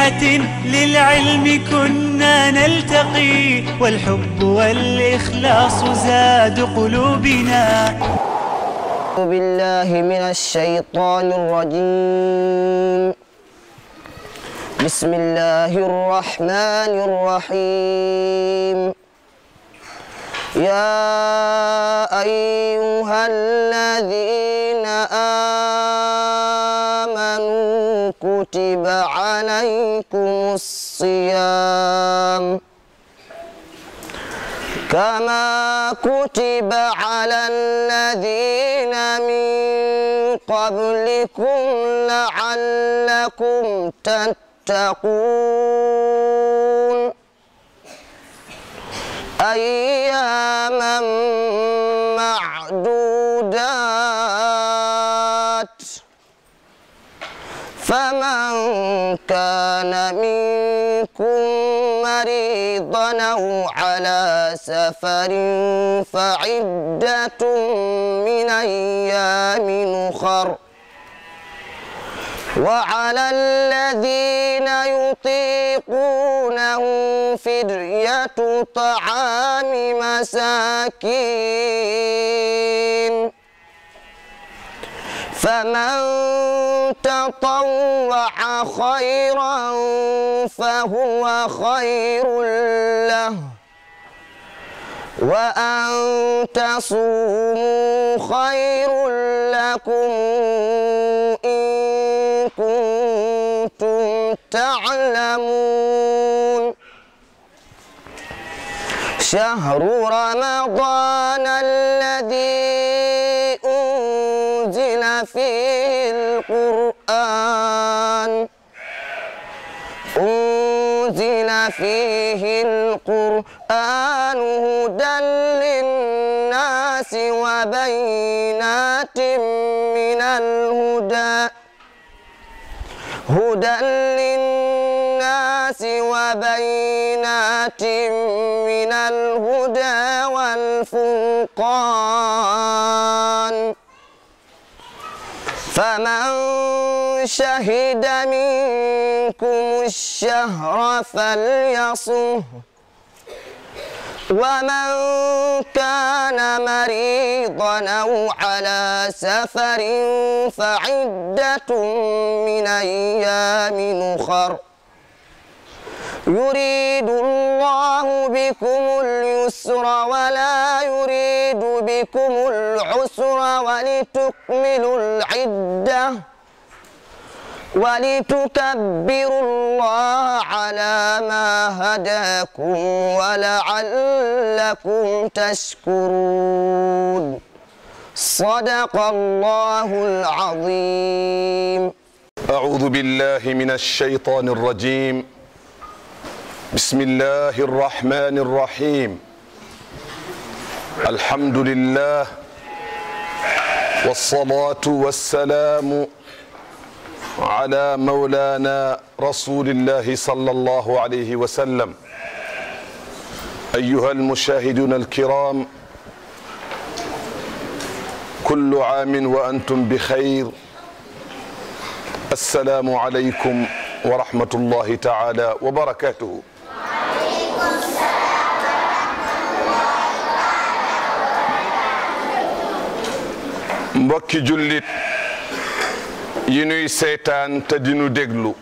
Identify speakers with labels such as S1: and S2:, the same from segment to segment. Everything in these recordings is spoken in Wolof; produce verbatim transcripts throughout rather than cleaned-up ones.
S1: بساحة للعلم كنا نلتقي، والحب والإخلاص زاد قلوبنا.
S2: أعوذ بالله من الشيطان الرجيم. بسم الله الرحمن الرحيم. يا أيها الذين آمنوا كتب عليكم الصيام كما كتب على الذين من قبلكم لعلكم تتقون أياما معدودات. فمن كان منكم مريضا أو على سفر فعدة من أيام أخر. وعلى الذين يطيقونه فدية طعام مساكين، فمن تطوع خيرا فهو خير له، وأن تصوموا خير لكم إن كنتم تعلمون. شهر رمضان الذي أنزل فيه القرآن أنزل فيه القرآن هدى للناس وبينات من الهدى هدى للناس وبينات من الهدى والفرقان. فمن شهد منكم الشهر فليصمه، ومن كان مريضا أو على سفر فعدة من أيام أخر. يريد الله بكم اليسر ولا يريد بكم العسر ولتكملوا العدة ولتكبروا الله على ما هداكم ولعلكم تشكرون. صدق الله العظيم.
S3: أعوذ بالله من الشيطان الرجيم. بسم الله الرحمن الرحيم. الحمد لله والصلاة والسلام على مولانا رسول الله صلى الله عليه وسلم. أيها المشاهدون الكرام، كل عام وأنتم بخير. السلام عليكم ورحمة الله تعالى وبركاته. mbokki jullit yi nuy seetaan te dinu déglu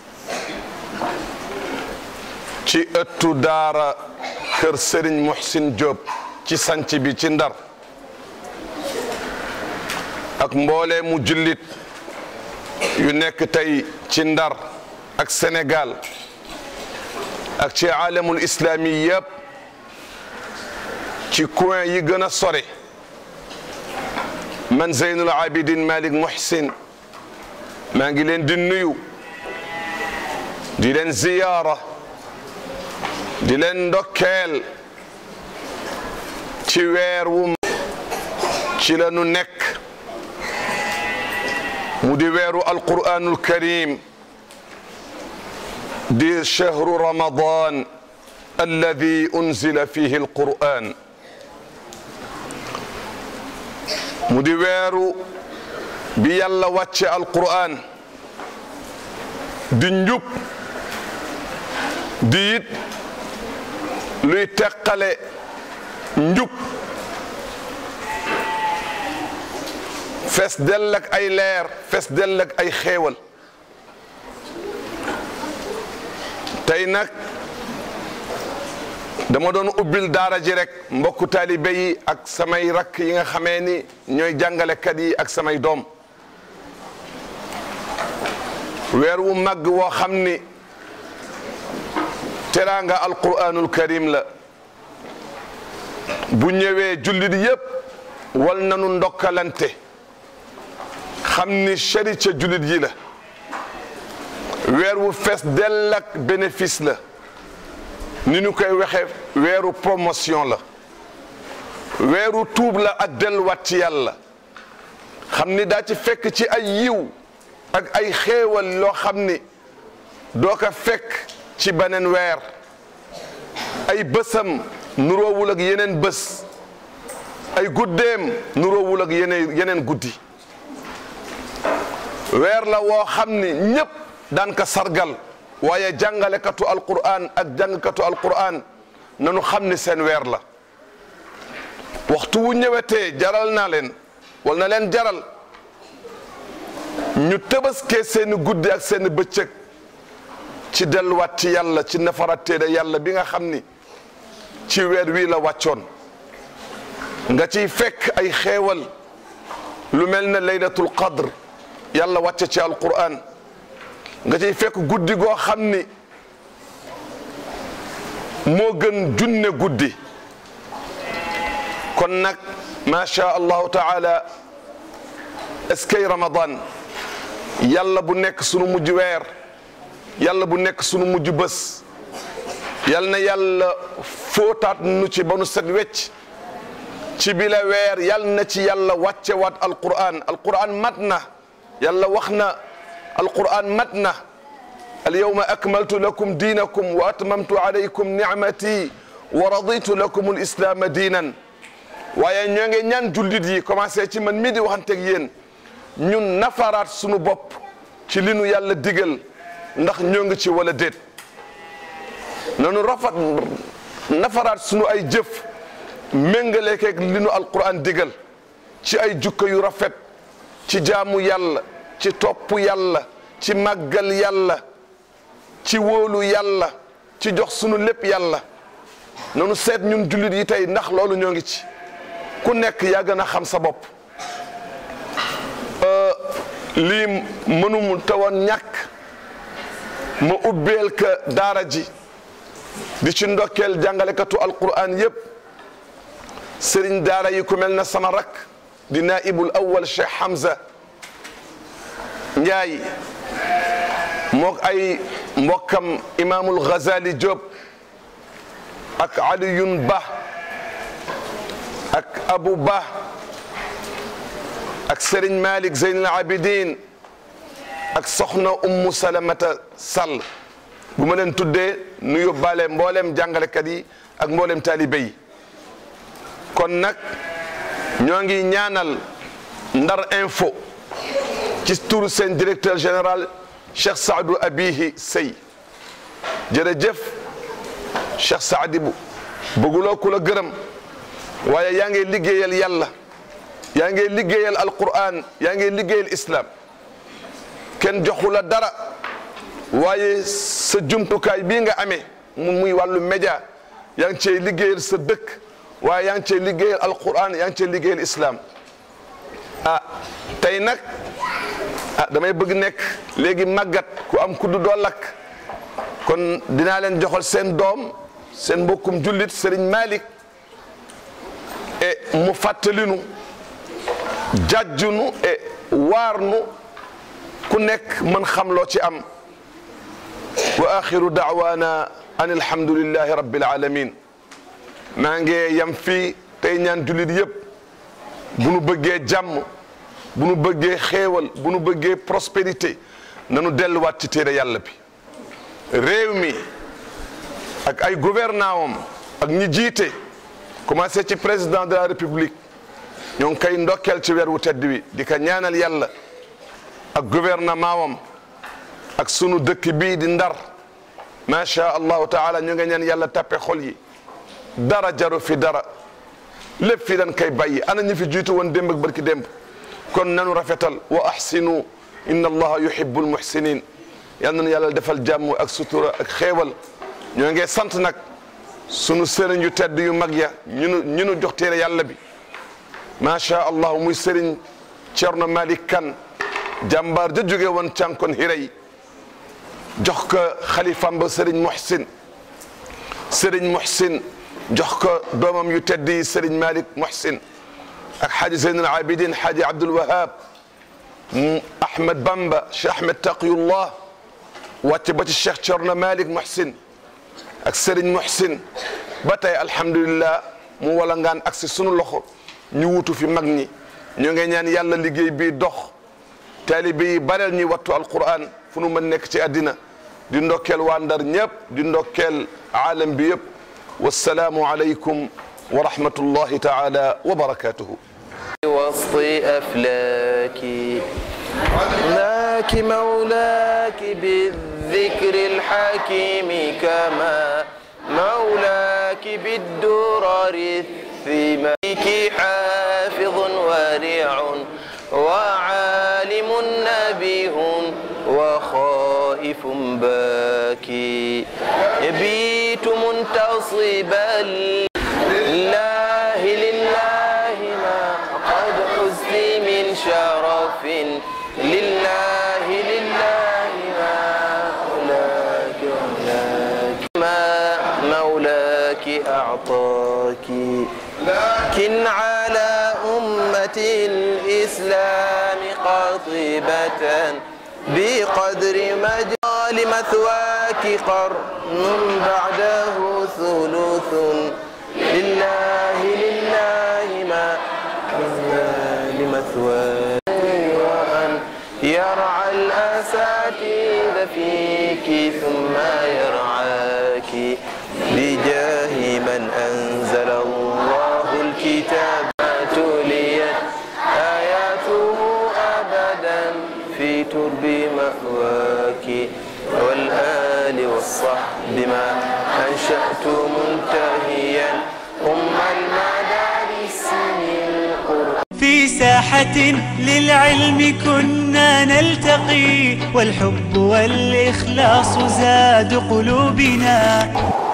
S3: ci ëttu daara kër Serigne Muhsin Diop ci sanc bi ci Ndar, ak mboolee mu jullit yu nekk tey ci Ndar ak Sénégal ak ci alamul islami yëpp, ci coin yi gën a sore. man Zeynul Abidin Malik Muhsin maa ngi leen di nuyu, di leen ziyaara, di leen ndokkeel ci weer wu ci la nu nekk, mu di weeru alqur'anul karim, di shahru ramadan alladi unzila fihi alqur'an. mu di weeru bi yàlla wàcce alqur'an di njub di it luy teqale njub fees dell ak ay leer fees dell ak ay xéewal tey nag dama doon ubbil daara ji rek mbokku taalibe yi ak samay rakk yi nga xamee ni ñooy jàngalekat yi ak samay doom weer wu màgg woo xam ni teraanga alquranul karim la bu ñëwee jullit yépp wal nanu ndokkalante xam ni shari ca jullit yi la weer wu fees dell ak bénéfice la ni ñu koy waxe weeru promotion la weeru tuub la ak delluwaat ci yàlla xam ni daa ci fekk ci ay yiw ak ay xéewal loo xam ni doo ko fekk ci beneen weer ay bësam nuroowul ak yeneen bés ay guddeem nuroowul ak yeneen yeneen guddi weer la woo xam ni ñépp daan ka sargal waaye jàngalekatu alquran ak jàngkatu alquran nanu xam ni seen weer la waxtu wu ñëwetee jaral naa leen wal na leen jaral ñu tëbaskee seeni guddi ak seeni bëccëg ci delluwaat ci yàlla ci nafaraat téere yàlla bi nga xam ni ci weer wii la wàccoon nga ciy fekk ay xéewal lu mel ne laylatul qadr yàlla wàcce ci alquran nga ciy fekk guddi goo xam ni moo gën junne guddi kon nag macha allahu taala est-ce que ramadan yàlla bu nekk sunu mujj weer yàlla bu nekk sunu mujj bés yal na yàlla fóotaat nu ci ba nu set wecc ci bila weer yal na ci yàlla wàcce waat alquran alquran mat na yàlla wax na alquran mat na alyawma akmaltu lakum diinakum wa atmamtu alaykum nicmati wa raditu lakum alislaama diinan waaye ñoo ngi ñaan jullit yi commencé ci man mii di waxanteeg yéen ñun nafaraat sunu bopp ci li nu yàlla digal ndax ñoo ngi ci wala déet nanu rafet nafaraat sunu ay jëf méngaleekeeg li nu alquran digal ci ay jukka yu rafet ci jaamu yàlla ci topp yàlla ci màggal yàlla ci wóolu yàlla ci jox sunu lépp yàlla nanu seet ñun jullit yi tey ndax loolu ñoo ngi ci ku nekk yaa gën a xam sa bopp lii mënumu tawoon ñàkk ma ubbeel ka daara ji di ci ndokkeel jàngalekatu alquran yépp sëriñ daara yi ku mel na sama rak di naibul awwal Cheikh Hamza Njaay mook ay mbokkam imaamul Ghazali Diop ak Aliyun Ba ak Abu Ba ak Serigne Malick Zeynal Abidin ak soxna Ummu Salamata Sall bu ma leen tuddee nu yóbbaale mboolem jàngalekat yi ak mboolem taalibe yi kon nag ñoo ngi ñaanal Ndar Info ci turu seen directeur général Cheikh Saadou Abihi Sey jërëjëf Cheikh Saadibu bëgguloo ku la gërëm waaye yaa ngi liggéeyal yàlla yaa ngi liggéeyal alquran yaa ngi liggéeyal islam kenn joxu la dara waaye sa jumtukaay bii nga amee mu muy wàllu média yaa ngi cey liggéeyal sa dëkk waaye yaa ngi cey liggéeyal alquran yaa ngi cey liggéeyal islam ah tey nag ah damay bëgg nekk léegi màggat ku am kuddu doo lakk kon dinaa leen joxal seen doom seen mbokkum jullit Serigne Malick e mu fàttalinu jàjjunu e waarnu ku nekk mën xam loo ci am wa axiru daawaana an alhamdulillahi rabbil alamin maa ngi yam fii tey ñaan jullit yépp bu nu bëggee jàmm bu nu bëggee xéewal bu nu bëggee prospérité nanu delluwaat ci téere yàlla bi réew mi ak ay gouvernement am ak ñi jiite commencé ci président de la république ñoo ngi koy ndokkeel ci weer wu tedd wi di ko ñaanal yàlla ak gouvernement am ak sunu dëkk bii di Ndar ma sha allahu taala ñu nga ñaan yàlla tappe xol yi dara jaru fi dara lépp fi dañ koy bàyyi ana ñi fi jiitu woon démb ak barki démb kon nanu rafetal wa ahsinu inna allaha yuhibbul muhsinin yal na yàlla defal jàmm ak sutura ak xéewal ñoo ngi sant nag sunu sëriñ yu tedd yu mag ya ñu nu ñu nu jox téere yàlla bi ma sha allah muy sëriñ Cerno Malick Kan jàmbaar ja jóge woon cànkon hiray jox ko xalifam ba sëriñ Muhsin sëriñ Muhsin jox ko doomam yu tedd yi sëriñ Malick Muhsin ak xaaji Zeynul Abidin xaaji Abdul Wahab Ahmed Bamba Cheikh Ahmed Taqiyullah wàcc ba ci Cheikh Cerno Malick Muhsin ak sëriñ Muhsin ba tey alhamdulillah mu wala ngaan ak si sunu loxo ñu wutu fi mag ñi ñu ngi ñaan yàlla liggéey bi dox taalibe yi bareel ñi wattu alquran fu nu mën nekk ci àddina di ndokkeel waa Ndar ñëpp di ndokkeel aalam bi yëpp wassalaamu aleykum wa rahmatullahi taala wa barakatuhu
S4: وسط أفلاك ذاك مولاك بالذكر الحكيم كما مولاك بالدرر الثمانك حافظ ورع وعالم نبيه وخائف باكي يبيت منتصبا لله لله ما قد حزت من شرف لله لله ما مولاك مولاك ما مولاك أعطاك لكن على أمة الإسلام قاطبة بقدر مجال مثواك قرن بعده ثلث لله لله ما لمثواك وأن يرعى الأساتذ فيك ثم يرعاك بجاه من أنزل الله الكتاب تليت آياته أبدا في ترب مأواك والآل والصحب ما أنشأت منتهيا أم المدارس القرآن
S1: في ساحة للعلم كنا نلتقي والحب والإخلاص زاد قلوبنا